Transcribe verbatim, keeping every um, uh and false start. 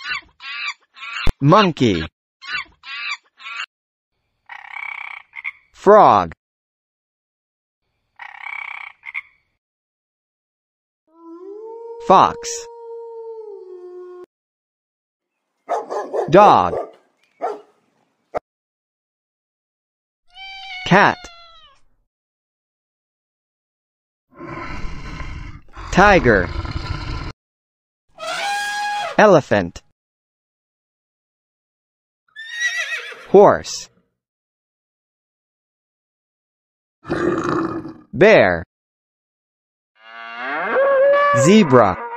Monkey. Frog. Fox. Dog. Cat. Tiger. Elephant. Horse. Bear. Zebra.